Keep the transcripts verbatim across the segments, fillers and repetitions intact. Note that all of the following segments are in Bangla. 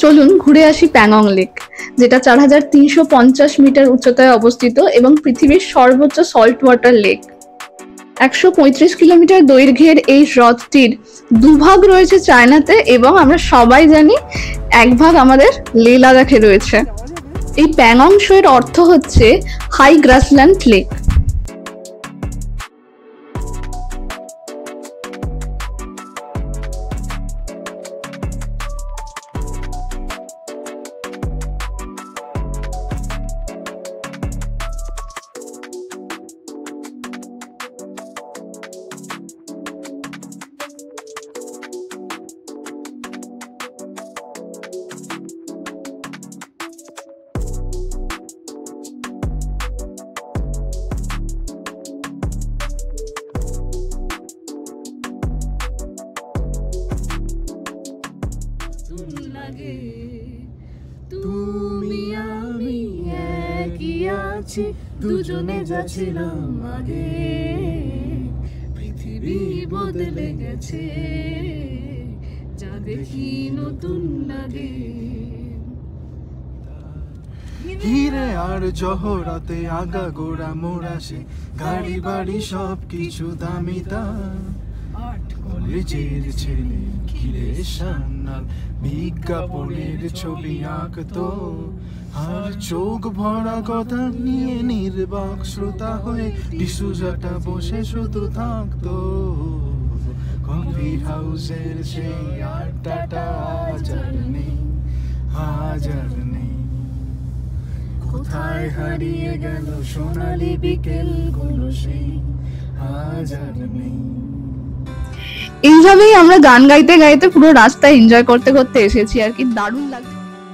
চলুন ঘুরে আসি প্যাংগং লেক, যেটা চার হাজার তিনশো পঞ্চাশ মিটার উচ্চতায় অবস্থিত এবং পৃথিবীর সর্বোচ্চ সল্ট ওয়াটার লেক। একশো পঁয়ত্রিশ কিলোমিটার দৈর্ঘ্যের এই হ্রদটির দুভাগ রয়েছে চায়নাতে এবং আমরা সবাই জানি এক ভাগ আমাদের লে লাদাখে রয়েছে। এই প্যাংগং শো এর অর্থ হচ্ছে হাই গ্রাসল্যান্ড লেক। তুমি আমি একই আছি, দুজনে যাচ্ছিলাম আগে, পৃথিবী বদলে গেছে, যা দেখি নতুন লাগে। হিরে আর জহরাতে আগা গোড়া মোড়াসে, গাড়ি বাড়ি সব কিছু দামি দাম। কলেজের ছেলে ঘিরে সান্নাল বিজ্ঞাপনের ছবি আঁকতো, আর চোখ ভরা কথা নিয়ে নির্বাক শ্রোতা হয়ে ডিসুজাটা বসে শুধু থাকতো। কফি হাউসের সেই আড্ডাটা আজ আর নেই, আজ আর নেই। কোথায় হারিয়ে গেল সোনালি বিকেল গুলো, সেই আজ আর নেই। এইভাবেই আমরা গান গাইতে গাইতে পুরো রাস্তায় এনজয় করতে করতে এসেছি আর কি, দারুণ লাগছে।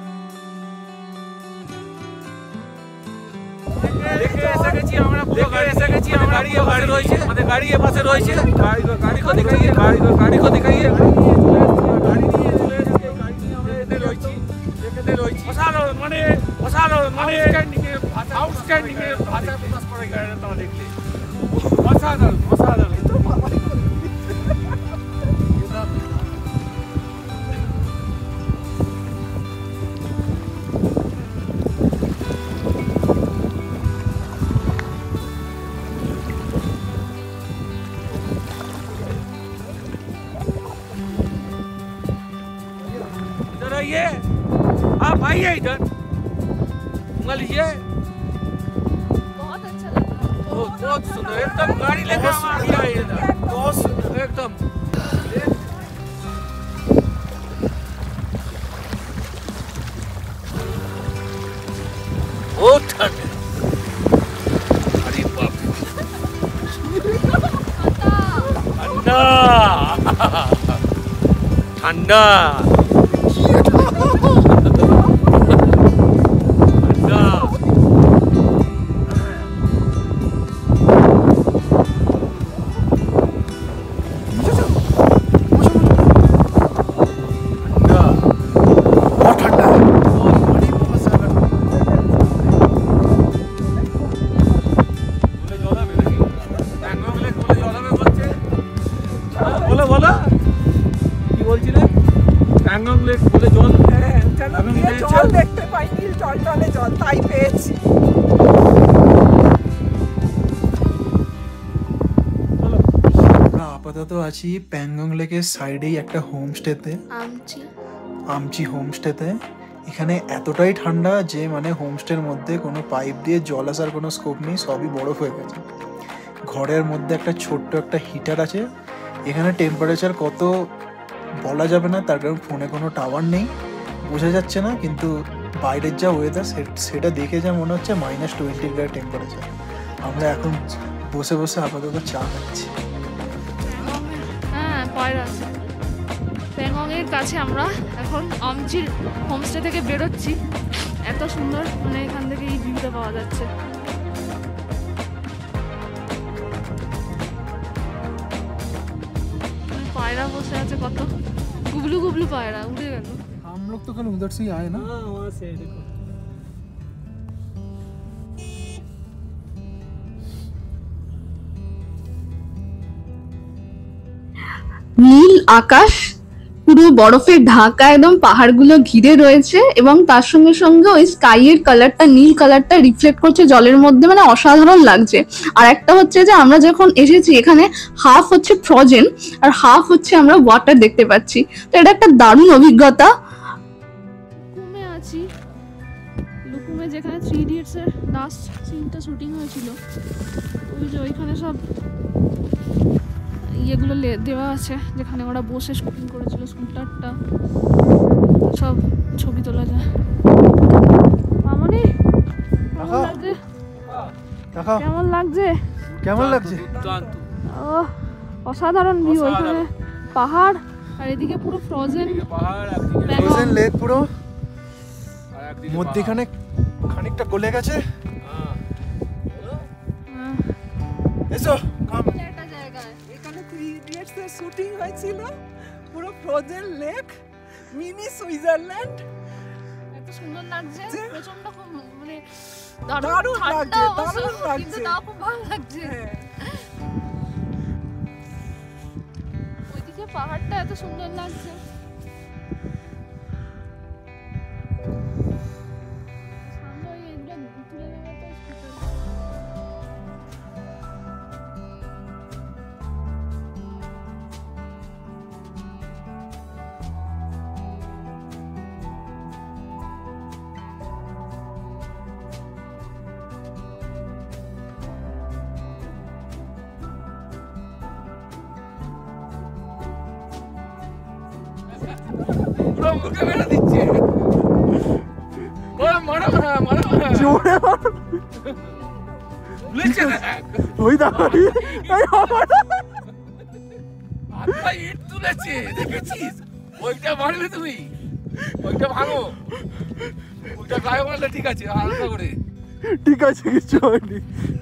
ये आप आइए इधर, उंगल लीजिए। बहुत अच्छा लगा, बहुत बहुत सुंदर, एकदम गाड़ी लेकर आ गया इधर, बहुत सुंदर एकदम। बहुत ठंड, अरे बाप रे, ठंडा ठंडा প্যাংগং লেক বলে জল, জল দেখতে পাই, নীল টলটলে জল, তাই পেয়েছি। আমরা আপাতত আছি প্যাংগং লেকের সাইডেই একটা হোমস্টেতে, আমচি আমচি হোমস্টেতে। এখানে এতটাই ঠান্ডা যে মানে হোমস্টের মধ্যে কোনো পাইপ দিয়ে জল আসার কোনো স্কোপ নেই, সবই বরফ হয়ে গেছে। ঘরের মধ্যে একটা ছোট্ট একটা হিটার আছে। এখানে টেম্পারেচার কত বলা যাবে না, তার কারণ ফোনে কোনো টাওয়ার নেই, বোঝা যাচ্ছে না, কিন্তু বাইরের যা ওয়েদার সেটা দেখে যা মনে হচ্ছে মাইনাস টোয়েন্টি ডিগ্রি টেম্পারেচার। আমরা এখন বসে বসে আপাতত চা খাচ্ছি। হ্যাঁ, পায়রা আছে। প্যাংগং এর কাছে আমরা এখন আমচির হোমস্টে থেকে বেরোচ্ছি। এত সুন্দর, মানে এখান থেকে এই ভিউটা পাওয়া যাচ্ছে। पायरा बसे আছে কত गुबलू गुबलू पायरा उड़े गেল। हम लोग तो कल उधर से ही आए ना। हाँ वहाँ से देखो। নীল আকাশ, পুরো বরফে ঢাকা একদম পাহাড়গুলো ঘিরে রয়েছে এবং তার সঙ্গে সঙ্গে ওই স্কাইয়ের কালারটা, নীল কালারটা রিফ্লেক্ট করছে জলের মধ্যে, মানে অসাধারণ লাগছে। আর একটা হচ্ছে যে আমরা যখন এসেছি এখানে হাফ হচ্ছে ফ্রোজেন আর হাফ হচ্ছে আমরা ওয়াটার দেখতে পাচ্ছি, তো এটা একটা দারুণ অভিজ্ঞতা। লুকুমে আছি, লুকুমে যেখানে থ্রি ইডিয়টস এর লাস্ট সিনটা শুটিং হয়েছিল, ওই যে ওইখানে সব ইয়েগুলো দেওয়া আছে যেখানে ওরা বসে শুটিং করেছিল, স্কুটারটা সব ছবি তোলা যায়। মামনি কেমন লাগছে? কেমন লাগছে? কেমন লাগছে? ও অসাধারণ ভিউ, ওইখানে পাহাড় আর এদিকে পুরো ফ্রোজেন ফ্রোজেন লেক, পুরো মধ্যখানে খানিকটা গলে গেছে। এসো কাম। এখানে থ্রি ইডিয়টস এর শুটিং হয়েছিল, পুরো ফ্রোজেন লেক, মিনি সুইজারল্যান্ড। এত সুন্দর লাগছে, প্রচন্ড খুব মানে দারুণ লাগছে, দারুণ কিন্তু লাগছে। তাও খুব ভালো লাগছে। হ্যাঁ। ওইদিকে পাহাড়টা এত সুন্দর লাগছে। সামনে ওই এগুলো তুলে নেওয়া তো স্কুটার। পুরো মুখে মেরে দিচ্ছে। ওই মারো না, মারো না। জোরে মারো। বুঝছে না? ওই দেখো, এই আমার হাতটা ইট তুলেছে, দেখেছিস? ওইটা মারবে তুমি, ওইটা ভাঙো, ওইটা গায়ে মারলে ঠিক আছে, হালকা করে। ঠিক আছে, কিছু হয়নি।